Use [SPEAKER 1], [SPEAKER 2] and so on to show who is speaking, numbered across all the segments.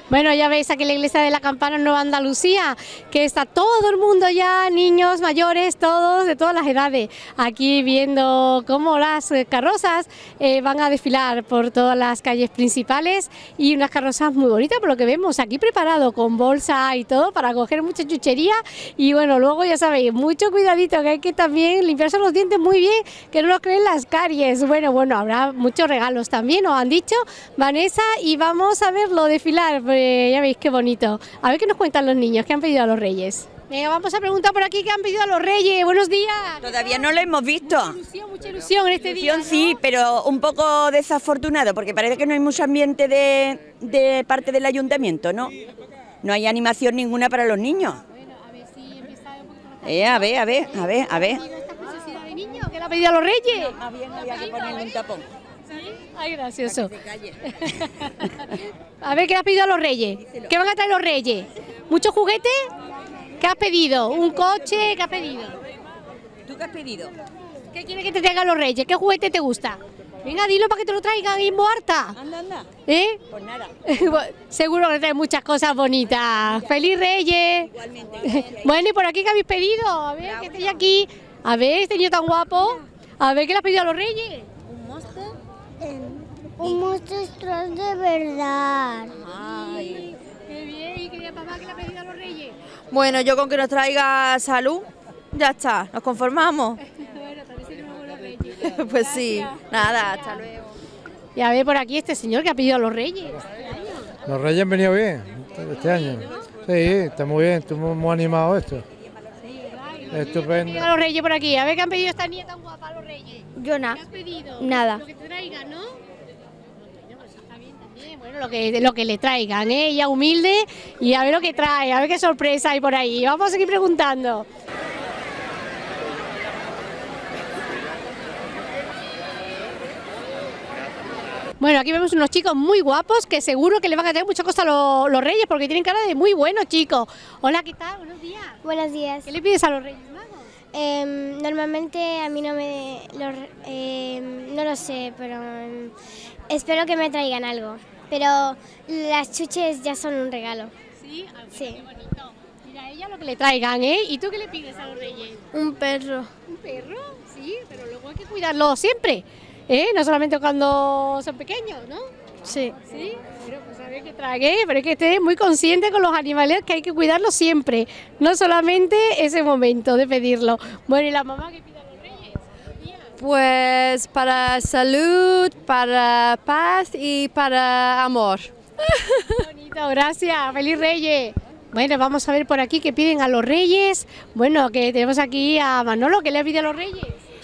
[SPEAKER 1] Bueno, ya veis aquí en la iglesia de la Campana en Nueva Andalucía, que está todo el mundo ya, niños, mayores, todos, de todas las edades, aquí viendo cómo las carrozas van a desfilar por todas las calles principales y unas carrozas muy bonitas por lo que vemos aquí preparado con bolsa y todo para coger mucha chuchería y bueno, luego ya sabéis, mucho cuidadito que hay que también limpiarse los dientes muy bien, que no nos creen las caries. Bueno, habrá muchos regalos también, nos han dicho Vanessa, y vamos a verlo desfilar. Ya veis qué bonito. A ver qué nos cuentan los niños, qué han pedido a los Reyes. Venga, vamos a preguntar por aquí qué han pedido a los Reyes. Buenos días.
[SPEAKER 2] Todavía no lo hemos visto.
[SPEAKER 1] Mucha ilusión en este día, ¿no?
[SPEAKER 2] Sí, pero un poco desafortunado, porque parece que no hay mucho ambiente de parte del ayuntamiento, ¿no? No hay animación ninguna para los niños.
[SPEAKER 1] Bueno, a ver si empieza un poquito más.
[SPEAKER 2] A ver.
[SPEAKER 1] ¿Esta preciosidad de niño que le ha pedido a los Reyes?
[SPEAKER 2] Más bien había que ponerle un tapón.
[SPEAKER 1] Ay, gracioso. A ver, ¿qué le has pedido a los Reyes? ¿Qué van a traer los Reyes? ¿Muchos juguetes? ¿Qué has pedido? ¿Un coche? ¿Qué has pedido?
[SPEAKER 2] ¿Tú qué has pedido?
[SPEAKER 1] ¿Qué quieres que te traigan los Reyes? ¿Qué juguete te gusta? Venga, dilo para que te lo traigan, Imbo Harta.
[SPEAKER 2] Anda.
[SPEAKER 1] ¿Eh?
[SPEAKER 2] Pues nada.
[SPEAKER 1] Seguro que trae muchas cosas bonitas. ¡Feliz Reyes!
[SPEAKER 2] Igualmente.
[SPEAKER 1] Bueno, ¿y por aquí qué habéis pedido? A ver, que estéis aquí. A ver, este niño tan guapo. A ver, ¿qué le has pedido a los Reyes?
[SPEAKER 3] Un monstruo de verdad.
[SPEAKER 2] Ay.
[SPEAKER 1] Qué bien, y querida papá, ¿qué le ha pedido a los Reyes?
[SPEAKER 4] Bueno, yo con que nos traiga salud, ya está, nos conformamos.
[SPEAKER 1] Bueno, también seremos buenos Reyes.
[SPEAKER 4] Pues sí, nada, hasta luego.
[SPEAKER 1] Y a ver por aquí este señor que ha pedido a los Reyes.
[SPEAKER 5] Los Reyes han venido bien este año. Sí, está muy bien, estamos muy animados esto. Estupendo.
[SPEAKER 1] A los Reyes por aquí, a ver qué han pedido esta niña tan guapa a los Reyes.
[SPEAKER 3] Yo
[SPEAKER 1] ¿Qué
[SPEAKER 3] nada.
[SPEAKER 1] has pedido?
[SPEAKER 3] Nada.
[SPEAKER 1] Lo que te traigan, ¿no? Bueno, pues está bien también. Bueno, lo que le traigan, ¿eh? Ella humilde y a ver lo que trae, a ver qué sorpresa hay por ahí. Vamos a seguir preguntando. Bueno, aquí vemos unos chicos muy guapos que seguro que le van a traer muchas cosas a los Reyes porque tienen cara de muy buenos chicos. Hola, ¿qué tal? Buenos días.
[SPEAKER 3] Buenos días.
[SPEAKER 1] ¿Qué le pides a los Reyes Magos?
[SPEAKER 3] Normalmente a mí no lo sé, pero espero que me traigan algo. Pero las chuches ya son un regalo.
[SPEAKER 1] Sí,
[SPEAKER 3] Sí.
[SPEAKER 1] qué bonito. Mira, a ella lo que le traigan, ¿eh? ¿Y tú qué le pides a los Reyes?
[SPEAKER 3] Un perro.
[SPEAKER 1] ¿Un perro? Sí, pero luego hay que cuidarlo siempre, ¿eh? No solamente cuando son pequeños, ¿no?
[SPEAKER 3] Sí.
[SPEAKER 1] Sí, pero pues a ver qué trague, pero hay que estar muy consciente con los animales que hay que cuidarlos siempre, no solamente ese momento de pedirlo. Bueno, ¿y la mamá qué pide a los Reyes?
[SPEAKER 4] Pues para salud, para paz y para amor.
[SPEAKER 1] Bonito, gracias, feliz Reyes. Bueno, vamos a ver por aquí qué piden a los Reyes. Bueno, que tenemos aquí a Manolo, ¿qué le pide a los Reyes?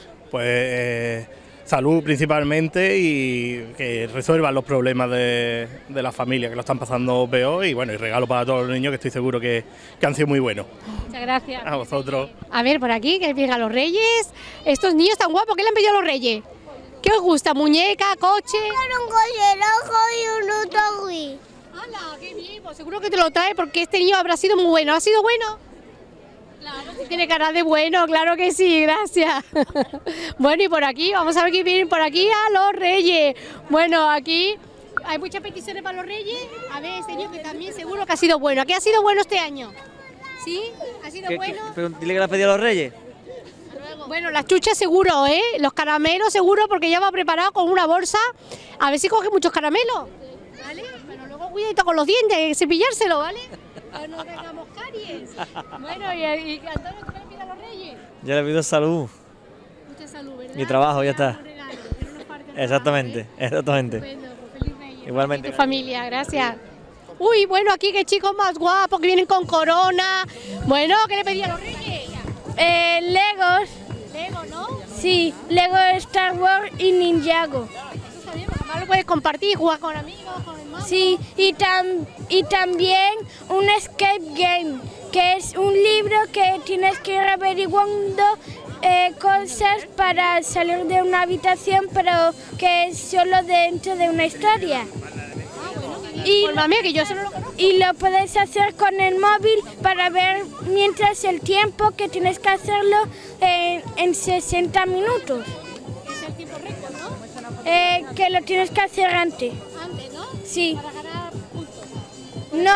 [SPEAKER 6] Pues salud principalmente y que resuelvan los problemas de la familia que lo están pasando peor y bueno, y regalo para todos los niños que estoy seguro que han sido muy buenos.
[SPEAKER 1] Muchas gracias.
[SPEAKER 6] A vosotros.
[SPEAKER 1] A ver, por aquí, ¿qué le piden a los Reyes? Estos niños tan guapos, ¿qué le han pedido a los Reyes? ¿Qué os gusta? ¿Muñeca, coche?
[SPEAKER 3] Un coche rojo y un autobús.
[SPEAKER 1] ¡Hala, qué bien! Pues seguro que te lo trae porque este niño habrá sido muy bueno. ¿Ha sido bueno? Claro, sí tiene cara de bueno, claro que sí, gracias. Bueno, y por aquí, vamos a ver qué vienen por aquí a los Reyes. Bueno, aquí hay muchas peticiones para los Reyes. A ver, este niño que también seguro que ha sido bueno. ¿Qué ha sido bueno este año? ¿Sí? ¿Ha sido bueno?
[SPEAKER 7] Pero dile que le has pedido a los Reyes.
[SPEAKER 1] Bueno, las chuchas seguro, ¿eh? Los caramelos seguro porque ya va preparado con una bolsa. A ver si coge muchos caramelos. ¿Vale? Pero luego cuidadito con los dientes, hay que cepillárselo, ¿vale? Para no tengamos caries. Bueno, y Antonio, ¿qué le pide a los Reyes?
[SPEAKER 7] Yo le pido salud.
[SPEAKER 1] Mucha salud, ¿verdad?
[SPEAKER 7] Mi trabajo, ya está.
[SPEAKER 1] Un regalo, que no nos falte nada,
[SPEAKER 7] Exactamente,
[SPEAKER 1] ¿eh?
[SPEAKER 7] exactamente.
[SPEAKER 1] Estupendo, pues feliz Reyes.
[SPEAKER 7] Igualmente.
[SPEAKER 1] Y tu familia, gracias. Uy, bueno, aquí qué chicos más guapos que vienen con corona. Bueno, ¿qué le pedí a los Reyes?
[SPEAKER 3] Legos.
[SPEAKER 1] Lego, ¿no?
[SPEAKER 3] Sí, Lego Star Wars y Ninjago.
[SPEAKER 1] Eso está bien, porque además lo puedes compartir, jugar con amigos, con hermanos.
[SPEAKER 3] Sí, y también un escape game, que es un libro que tienes que ir averiguando cosas para salir de una habitación, pero que es solo dentro de una historia.
[SPEAKER 1] Infórmame, que yo solo lo conozco.
[SPEAKER 3] Y lo puedes hacer con el móvil para ver mientras el tiempo que tienes que hacerlo en 60 minutos.
[SPEAKER 1] Es el tiempo récord, ¿no?
[SPEAKER 3] Que lo tienes que hacer antes.
[SPEAKER 1] Antes, ¿no?
[SPEAKER 3] Sí.
[SPEAKER 1] Para ganar puntos.
[SPEAKER 3] No,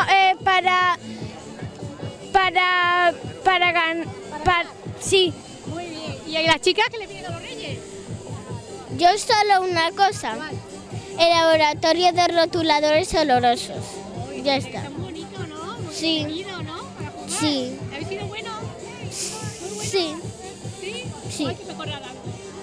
[SPEAKER 3] sí.
[SPEAKER 1] Muy bien. ¿Y a las chicas qué le piden a los reyes?
[SPEAKER 3] Yo solo una cosa. El laboratorio de rotuladores olorosos. Ya está.
[SPEAKER 1] Está muy bonito, ¿no? Muy
[SPEAKER 3] Sí.
[SPEAKER 1] divertido, ¿no? Para jugar.
[SPEAKER 3] Sí.
[SPEAKER 1] ¿Habéis sido buenos? Muy buenos.
[SPEAKER 3] Sí.
[SPEAKER 1] ¿Sí?
[SPEAKER 3] Sí.
[SPEAKER 1] Hay que mejorar algo.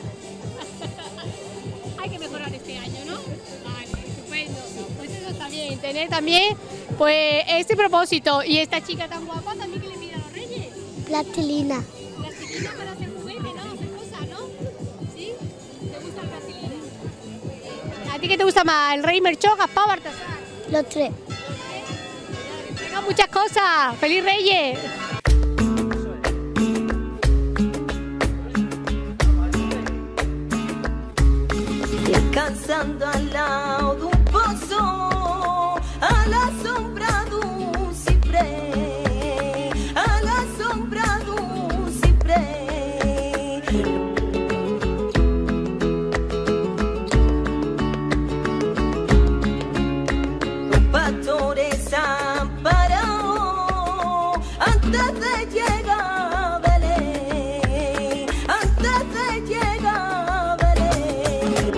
[SPEAKER 1] Hay que mejorar este año, ¿no? Vale, estupendo. Pues eso está bien. Tener también, pues, este propósito. Y esta chica tan guapa también que le pide a los reyes.
[SPEAKER 3] Plastilina.
[SPEAKER 1] Plastilina para hacer juguete, ¿no? Hacer cosas, ¿no? ¿Sí? ¿Te gusta la plastilina? ¿A ti qué te gusta más? ¿El rey Melchor, Gaspar o Baltasar?
[SPEAKER 3] Los tres.
[SPEAKER 1] Tengan muchas cosas. ¡Feliz Reyes!
[SPEAKER 8] Descansando al lado de un pozo, a la sombra de un ciprés, a la sombra de un ciprés. Los pastores han parado antes de llegar a Belén, antes de llegar a Belén.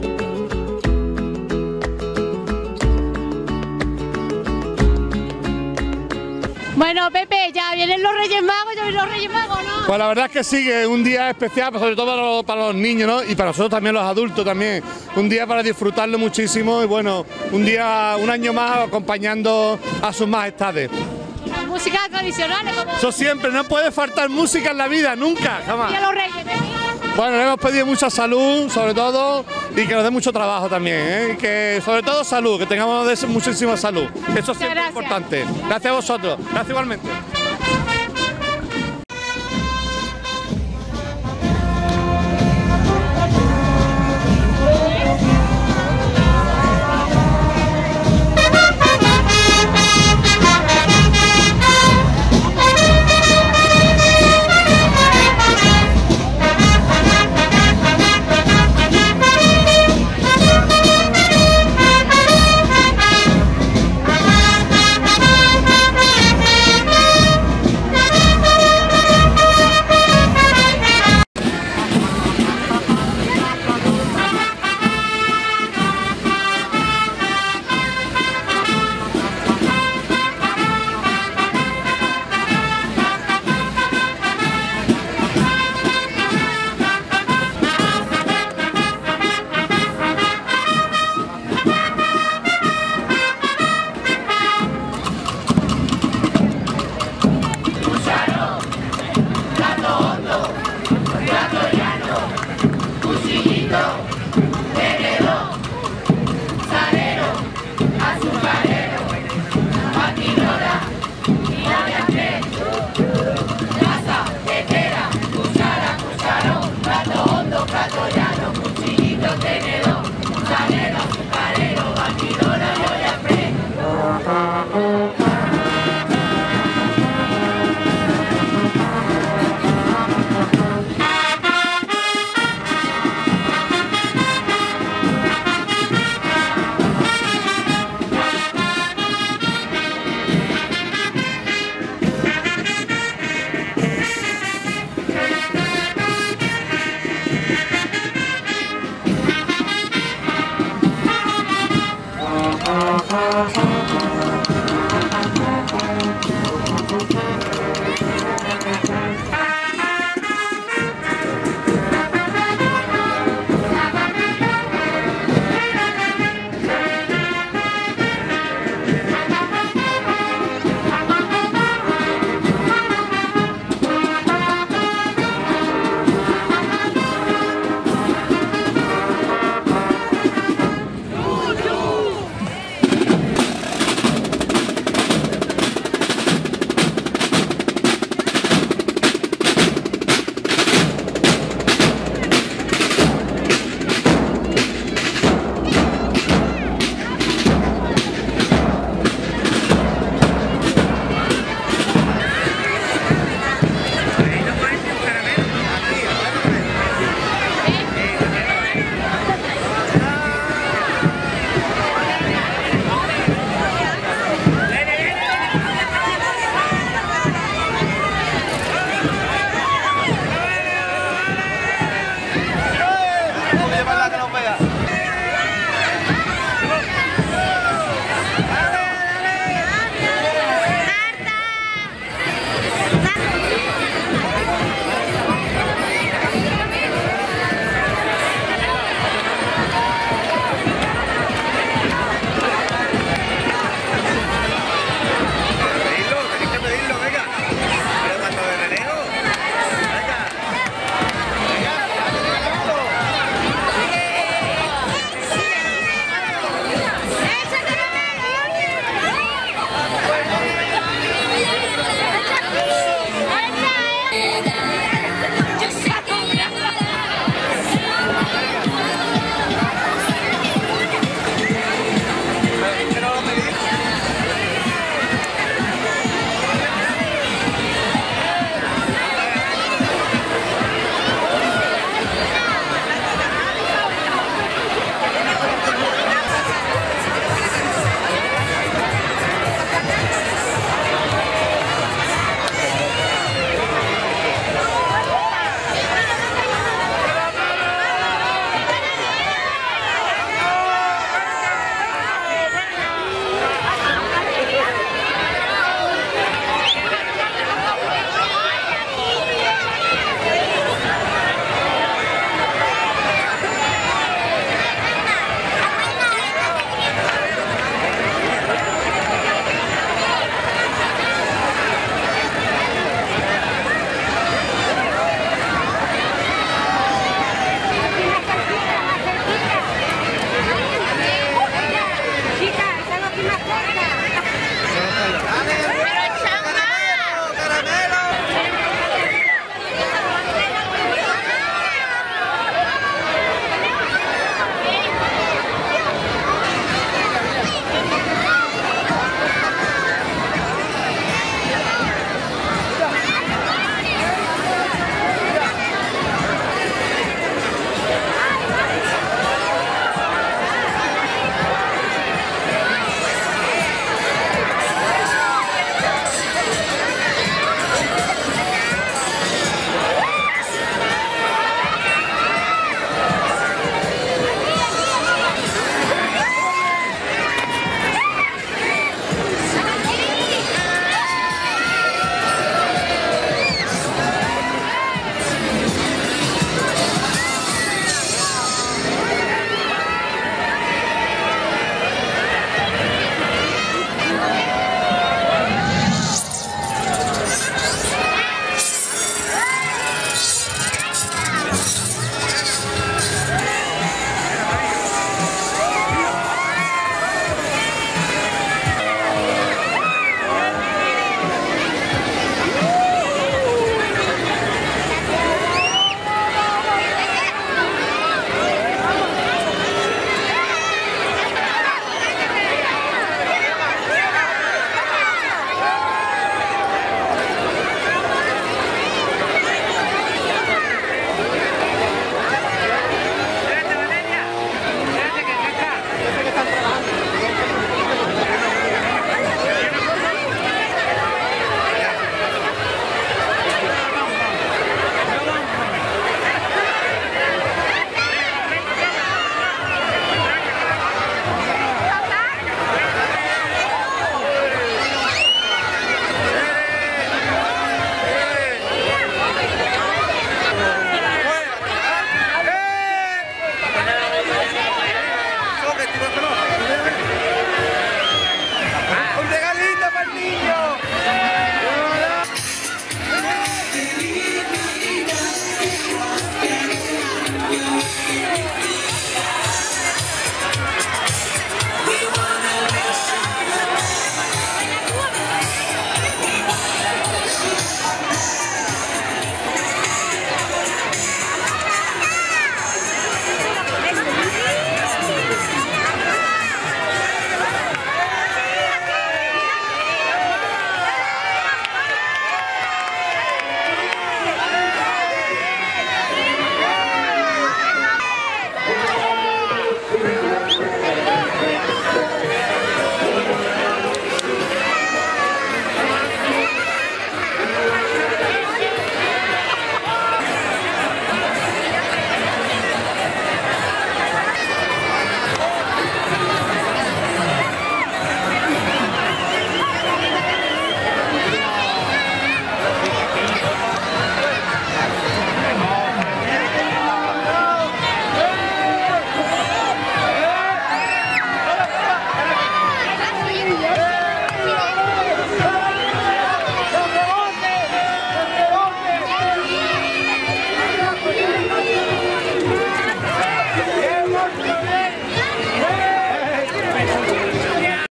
[SPEAKER 1] Bueno, Pepe, ya vienen los Reyes Magos, ¿no?
[SPEAKER 5] Pues la verdad es que sí, que es un día especial, sobre todo para los niños, ¿no? Y para nosotros también, los adultos también. Un día para disfrutarlo muchísimo y bueno, un año más acompañando a sus majestades.
[SPEAKER 1] Las músicas tradicionales, como
[SPEAKER 5] Eso siempre, no puede faltar música en la vida, nunca, jamás.
[SPEAKER 1] y a los Reyes, Pepe.
[SPEAKER 5] Bueno, le hemos pedido mucha salud, sobre todo, y que nos dé mucho trabajo también, ¿eh? Y que sobre todo salud, que tengamos muchísima salud. Eso siempre es
[SPEAKER 1] gracias.
[SPEAKER 5] importante. Gracias a vosotros, gracias igualmente.